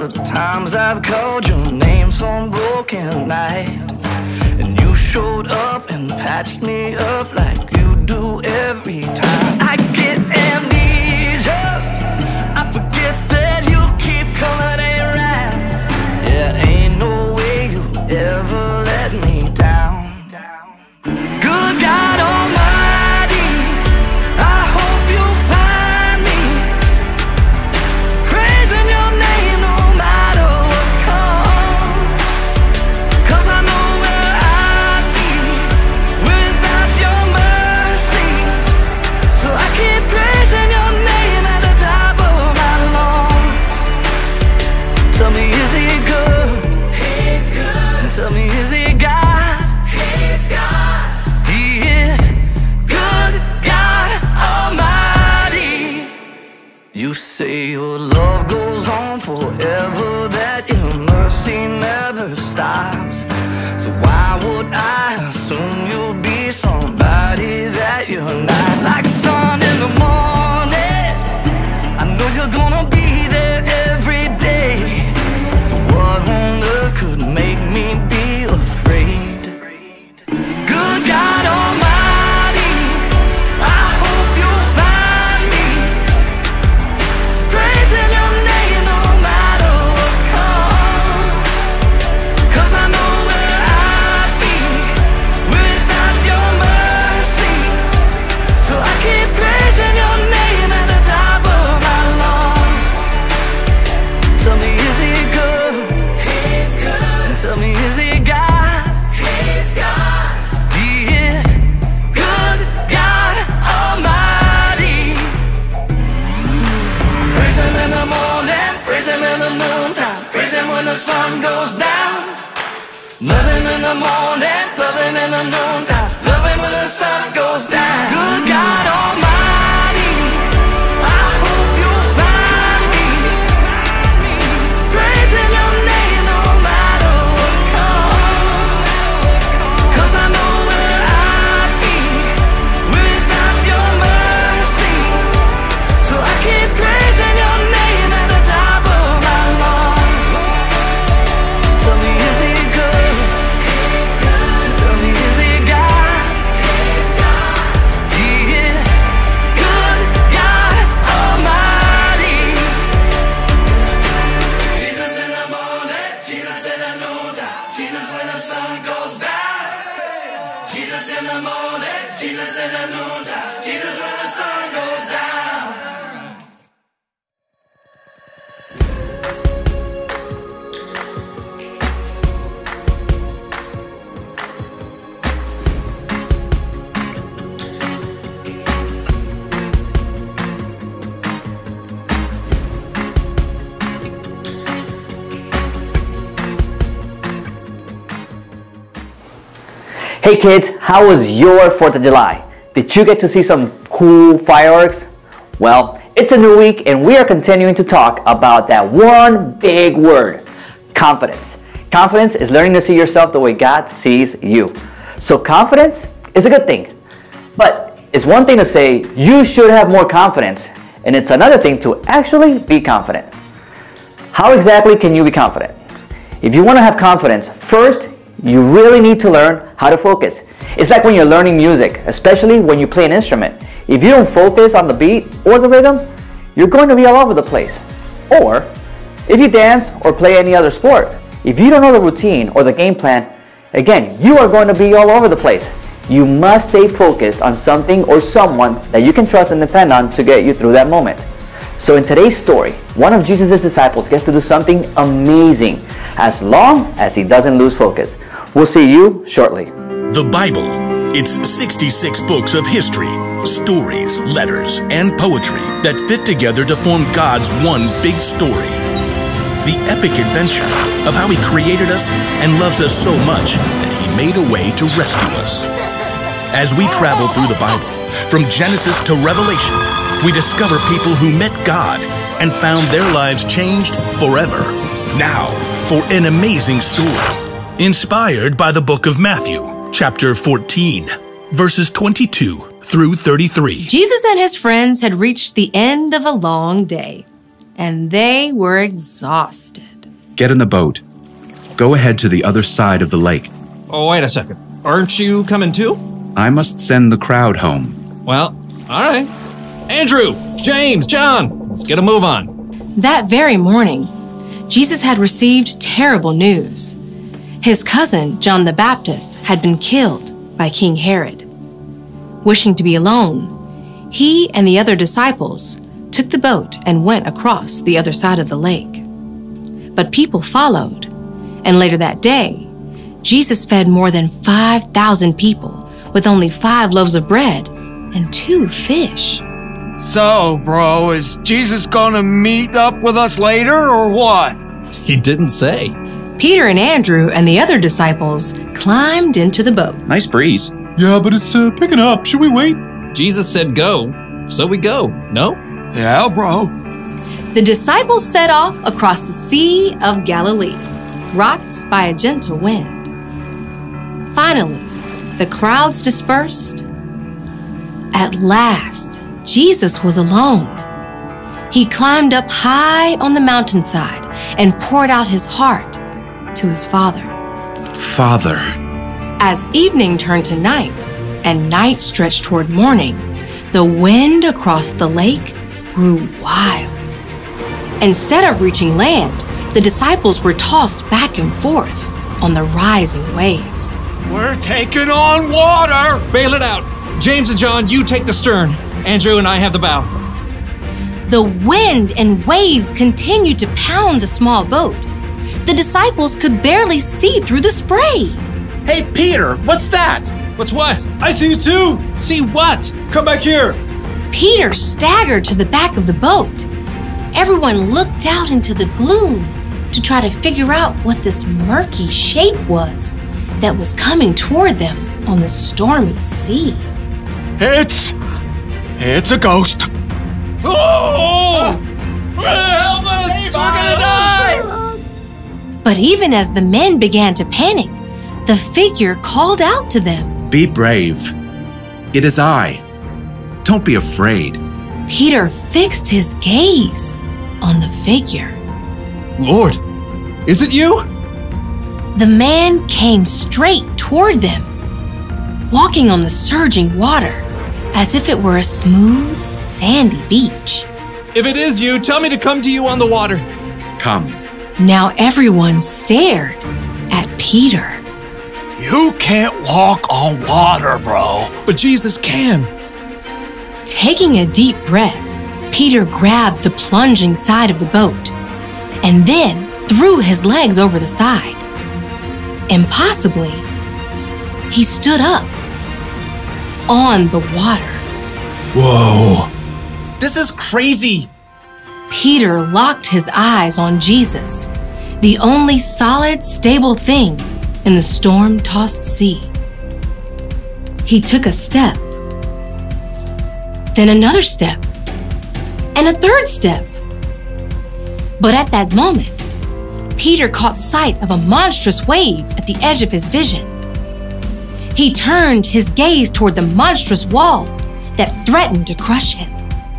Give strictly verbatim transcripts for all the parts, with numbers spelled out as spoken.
the times I've called your name some broken night, and you showed up and patched me up like you do every time. I get amnesia, I forget that you keep coming around. Yeah, ain't no way you ever let me down. Good God Almighty, I hope you find me praising your name no matter what comes, 'cause I know where I'd be without your mercy. So I keep praising your name at the top of my lungs. Tell me, is he good? He's good. Tell me, is he God? He's God. He is good, God Almighty. You say your love goes on forever, that your mercy never stops. So why would I assume you'll be somebody that you're not? Like sun in the morning, I know you're gonna be there every day. So what on earth could make me be afraid? Good God Almighty, I hope you'll find me praising your name no matter what comes, 'cause I know where I'd be without your mercy. So I keep praising your name at the top of my lungs. Tell me, is he good? He's good. Tell me, is he God? He's God. He is good, God Almighty. Praise him in the morning, praise him in the noontime, praise him when the sun goes down. Love him in the morning, love him in the noontime, love him when the sun goes down. Good God Almighty, I hope you'll find me praising your name no matter what comes, 'cause I know where I'd be without your mercy. So I keep praising your name at the top of my lungs. Tell me, is he good? Tell me, is he God? He is good, God Almighty. Jesus in the morning, Jesus in the noontime, Jesus when the sun goes down. Jesus in the morning, Jesus in the noontime, Jesus when the sun goes down. Hey kids, how was your fourth of July? Did you get to see some cool fireworks? Well, it's a new week and we are continuing to talk about that one big word, confidence. Confidence is learning to see yourself the way God sees you. So confidence is a good thing, but it's one thing to say you should have more confidence, and it's another thing to actually be confident. How exactly can you be confident? If you want to have confidence, first, you really need to learn how to focus. It's like when you're learning music, especially when you play an instrument. If you don't focus on the beat or the rhythm, you're going to be all over the place. Or if you dance or play any other sport, if you don't know the routine or the game plan, again, you are going to be all over the place. You must stay focused on something or someone that you can trust and depend on to get you through that moment. So in today's story, one of Jesus' disciples gets to do something amazing as long as he doesn't lose focus. We'll see you shortly. The Bible. It's sixty-six books of history, stories, letters, and poetry that fit together to form God's one big story. The epic adventure of how he created us and loves us so much that he made a way to rescue us. As we travel through the Bible, from Genesis to Revelation, we discover people who met God and found their lives changed forever. Now, for an amazing story, inspired by the book of Matthew, chapter fourteen, verses twenty-two through thirty-three. Jesus and his friends had reached the end of a long day, and they were exhausted. Get in the boat. Go ahead to the other side of the lake. Oh, wait a second. Aren't you coming too? I must send the crowd home. Well, all right. Andrew, James, John, let's get a move on. That very morning, Jesus had received terrible news. His cousin, John the Baptist, had been killed by King Herod. Wishing to be alone, he and the other disciples took the boat and went across the other side of the lake. But people followed, and later that day, Jesus fed more than five thousand people with only five loaves of bread and two fish. So, bro, is Jesus gonna meet up with us later or what? He didn't say. Peter and Andrew and the other disciples climbed into the boat. Nice breeze. Yeah, but it's uh, picking up. Should we wait? Jesus said go, so we go, no? Yeah, bro. The disciples set off across the Sea of Galilee, rocked by a gentle wind. Finally, the crowds dispersed. At last, Jesus was alone. He climbed up high on the mountainside and poured out his heart to his Father. Father. As evening turned to night and night stretched toward morning, the wind across the lake grew wild. Instead of reaching land, the disciples were tossed back and forth on the rising waves. We're taking on water! Bail it out. James and John, you take the stern. Andrew and I have the bow. The wind and waves continued to pound the small boat. The disciples could barely see through the spray. Hey, Peter, what's that? What's what? I see you too. See what? Come back here. Peter staggered to the back of the boat. Everyone looked out into the gloom to try to figure out what this murky shape was that was coming toward them on the stormy sea. It's... it's a ghost. Oh! Help us! We're gonna die! But even as the men began to panic, the figure called out to them. Be brave. It is I. Don't be afraid. Peter fixed his gaze on the figure. Lord, is it you? The man came straight toward them, walking on the surging water as if it were a smooth, sandy beach. If it is you, tell me to come to you on the water. Come. Now everyone stared at Peter. You can't walk on water, bro. But Jesus can. Taking a deep breath, Peter grabbed the plunging side of the boat and then threw his legs over the side. Impossibly, he stood up on the water. Whoa. This is crazy. Peter locked his eyes on Jesus, the only solid, stable thing in the storm-tossed sea. He took a step, then another step, and a third step. But at that moment, Peter caught sight of a monstrous wave at the edge of his vision. He turned his gaze toward the monstrous wall that threatened to crush him.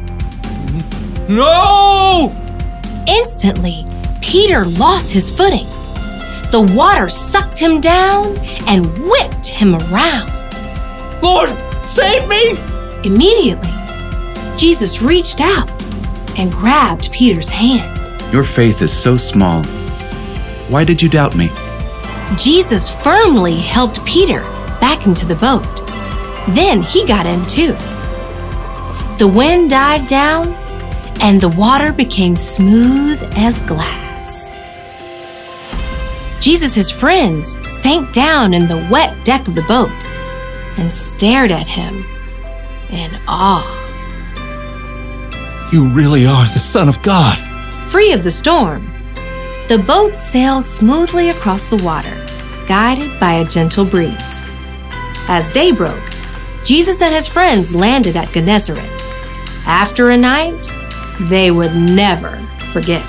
No! Instantly, Peter lost his footing. The water sucked him down and whipped him around. Lord, save me! Immediately, Jesus reached out and grabbed Peter's hand. Your faith is so small. Why did you doubt me? Jesus firmly helped Peter back into the boat. Then he got in too. The wind died down and the water became smooth as glass. Jesus' friends sank down in the wet deck of the boat and stared at him in awe. You really are the Son of God. Free of the storm, the boat sailed smoothly across the water, guided by a gentle breeze. As day broke, Jesus and his friends landed at Gennesaret. After a night they would never forget.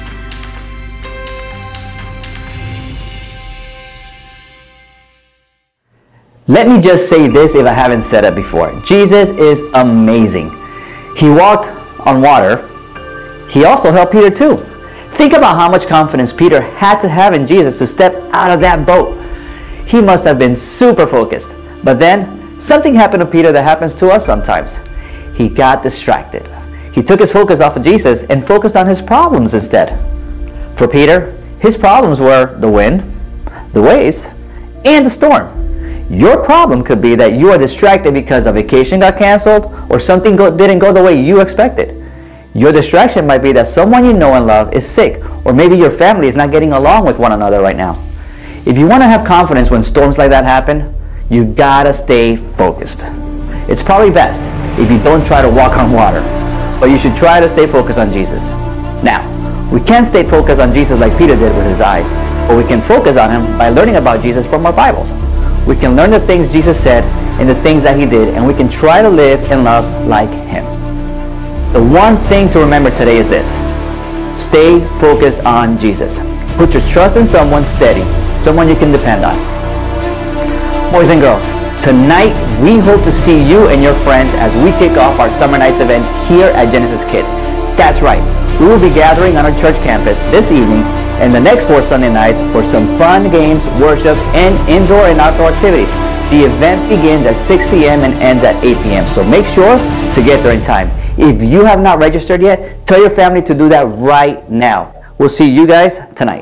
Let me just say this if I haven't said it before. Jesus is amazing. He walked on water. He also helped Peter too. Think about how much confidence Peter had to have in Jesus to step out of that boat. He must have been super focused. But then, something happened to Peter that happens to us sometimes. He got distracted. He took his focus off of Jesus and focused on his problems instead. For Peter, his problems were the wind, the waves, and the storm. Your problem could be that you are distracted because a vacation got canceled or something go didn't go the way you expected. Your distraction might be that someone you know and love is sick, or maybe your family is not getting along with one another right now. If you want to have confidence when storms like that happen, you gotta stay focused. It's probably best if you don't try to walk on water, but you should try to stay focused on Jesus. Now, we can't stay focused on Jesus like Peter did with his eyes, but we can focus on him by learning about Jesus from our Bibles. We can learn the things Jesus said and the things that he did, and we can try to live and love like him. The one thing to remember today is this: stay focused on Jesus. Put your trust in someone steady, someone you can depend on. Boys and girls, tonight we hope to see you and your friends as we kick off our Summer Nights event here at Genesis Kids. That's right, we will be gathering on our church campus this evening and the next four Sunday nights for some fun games, worship, and indoor and outdoor activities. The event begins at six p m and ends at eight p m, so make sure to get there in time. If you have not registered yet, tell your family to do that right now. We'll see you guys tonight.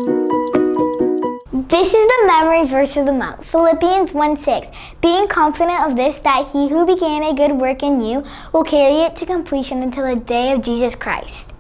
This is the memory verse of the month, Philippians one six. Being confident of this, that he who began a good work in you will carry it to completion until the day of Jesus Christ.